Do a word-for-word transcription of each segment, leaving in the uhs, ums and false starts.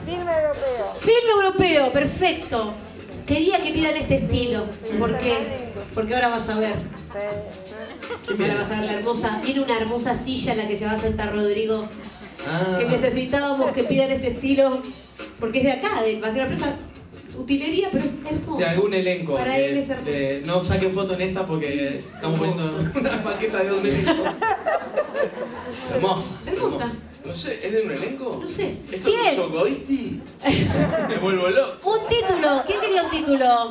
Filme europeo. Filme europeo, perfecto. Quería que pidan este estilo. ¿Por qué? Porque ahora vas a ver. Ahora vas a ver la hermosa. Viene una hermosa silla en la que se va a sentar Rodrigo. Ah. Que necesitábamos que pidan este estilo. Porque es de acá, de va a ser una empresa utilería, pero es hermoso. De algún elenco. Para de, él es hermoso. de- no saquen foto en esta porque estamos Hermoso. poniendo una maqueta de un elenco. Hermosa. Hermosa. No sé, ¿es de un elenco? No sé. ¿Esto Bien. es Yogoiti? Me vuelvo loco. Un título. ¿Quién quería un título?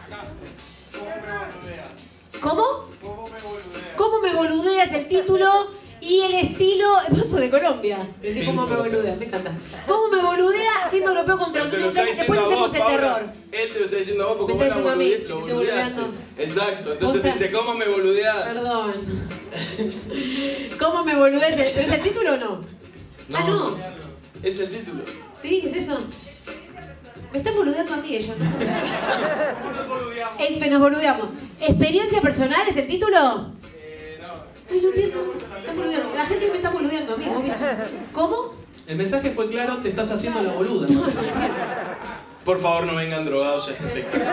¿Cómo? ¿Cómo me boludeas el título y el estilo? Vos sos de Colombia. Decís, ¿cómo me boludeas? Me encanta. ¿Cómo me boludea? Filme europeo contra Pero los te lo está occidentales. diciendo Después a vos, hacemos el Paula. terror. Él te lo está diciendo a vos porque Me vos está la diciendo a mí, boludea- lo te estoy boludeaste. boludeando. Exacto, entonces te Posta. dice, ¿cómo me boludeás? Perdón. ¿Cómo me boludeas? ¿Pero es el título o no? Ah, no. Es el título. ¿Sí? ¿Es eso? Me están boludeando a mí ellos, ¿no? Eh, nos boludeamos. ¿Experiencia personal es el título? Eh, no. Ay, no entiendo. Están boludeando. La gente me está boludeando a mí, ¿no? ¿Cómo? El mensaje fue claro, te estás haciendo la boluda. Por favor, no vengan drogados a este espectáculo.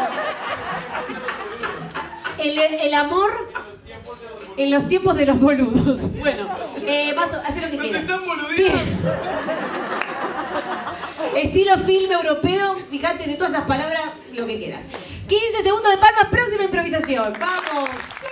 El, el amor en los tiempos de los boludos. Bueno, eh, vas a hacer lo que ¡Nos quieras. están boludeando! Estilo filme europeo, fíjate de todas esas palabras, lo que quieras. quince segundos de palmas, próxima improvisación. ¡Vamos!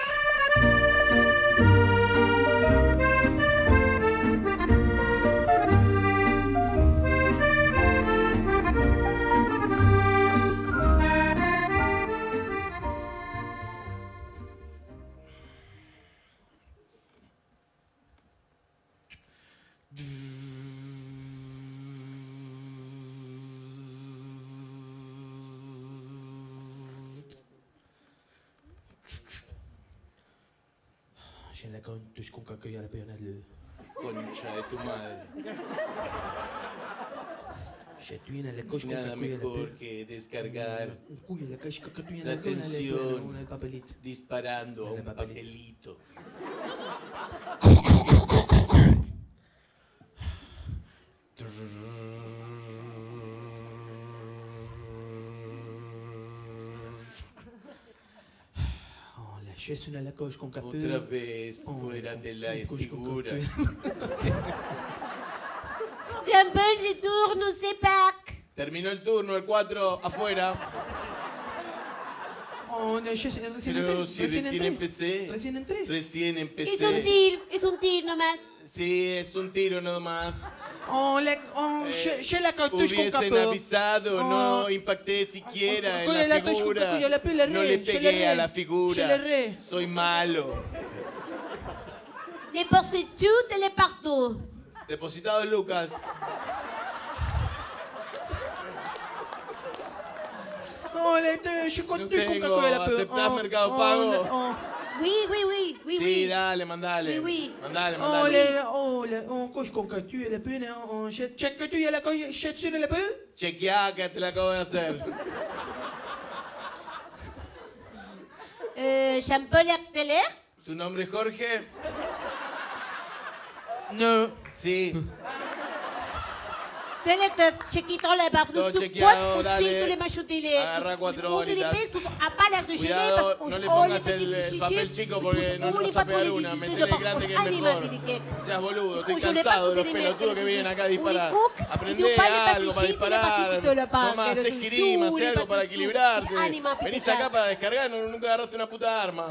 J'ai la touche con caca à la péonale. Concha de tu madre. J'ai tué la coche con Nada caca mejor que descargar Un cuyo la calle caca tuya la atención el papelito. disparando a un El papelito. Oh, la chaise una la coche con caca. Otra vez Oh, fuera de la un coche con figura. Jean-Paul, je tourne, c'est Pâques. Terminó el turno, el cuatro afuera. Oh, la chaise recién Pero entré. si recién empecé. Recién entré. Recién Es un empecé. tir, es un tir nomás. Sí, es un tiro nomás. Oh, la, oh, Eh, j'ai j'ai la cartouche con Hubiesen caca. avisado, Oh. no impacté siquiera Con en la la touche con figura. caca, yo la pe- la No re, le je la pegué re, a la je figura. la re. Soy malo. Les prostitutes et les partout. Depositado Lucas. Oh, la j'ai No cartouche con tengo. caca à la pe. ¿Aceptás Oh, Mercado oh, Pago? la- oh. Oui, oui, oui, oui, Sí, oui. dale, mandale. Oui, oui. Mandale, Oh, mandale. la, oh, la, oh, coche con caca tuya la pe. Oh, j'ai check tuya la coche, j'ai sur la pe. Chequeá que te la acabo de hacer. Euh, Jean-Paul Herteler. ¿Tu nombre es Jorge? No. Sí. Tenete chiquito le baffe Todo de chequeado, support dale. aussi de les machuteler. Agarra cuatro bolitas. A palas de gelée parce Cuidado, que no le pongas el, el papel chico porque no nos vas a pegar una. Metele el grande que es mejor. No seas boludo, estoy cansado de los pelotudos que vienen acá a disparar. Aprende algo para disparar. Toma, haz esgrima, haz algo para equilibrarte. Venís acá para descargar, no- nunca agarraste una puta arma.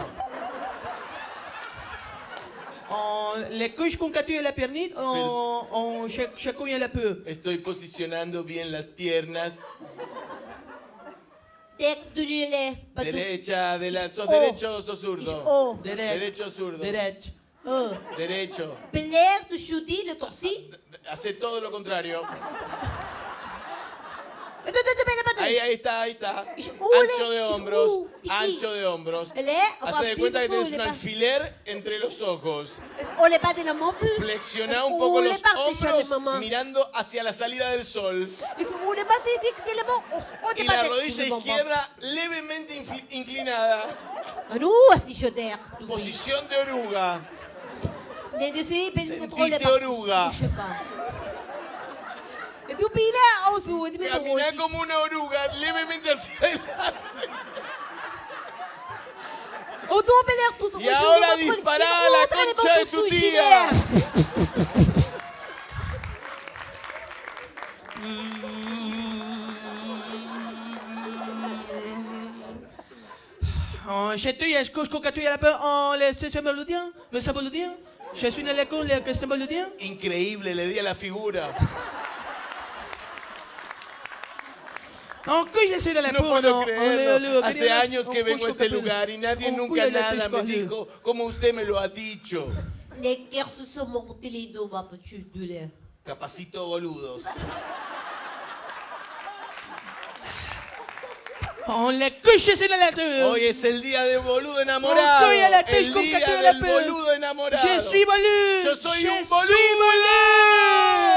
Oh, la coche con caca tuya la piernite. Oh, oh, j'ai j'ai combien la pe. Estoy posicionando bien las piernas. Tec du gelée. Derecha, de la, ¿sos Oh. derecho o sos Ich zurdo? oh. Derecho o zurdo. Derecho. Oh. Derecho. Blair du chuti le torsi. Hace todo lo contrario. Attends, attends, attends, Ahí, ahí está, ahí está. Ich- Ancho de ich- hombros, uh, iki. ancho de hombros. Le, Hace de cuenta que tenés un alfiler. alfiler entre los ojos. On les pas de la mample. Flexioná un poco los hombros mirando hacia la salida del sol. On les pas de la mample. On Y les la pas de rodilla izquierda levemente infli- inclinada. Ah non, así yo te. Posición de oruga. De de ces Sentite oruga. Je sais pas. tu pila o su, tu Caminá como una oruga, levemente hacia adelante. O tu pela tu su. Y ahora dispará a la concha de tu tía. Oh, je te dis, couche quand tu es la peur, oh, le c'est boludien, le c'est boludien. Je suis dans l'école, le c'est boludien. Increíble, le di a la figura. Oh, que je suis dans la No peur, puedo no. creerlo. Hace años que vengo a este lugar y nadie nunca nada me dijo como usted me lo ha dicho. Les guerres se sont montées les dos, va tu de l'air. Capacito boludos. Oh, le couche c'est dans la peur. Hoy es el día del boludo enamorado. Oh, que la tête El con día que tu es la del peur. boludo enamorado. Je suis boludo. Yo soy Je un suis boludo.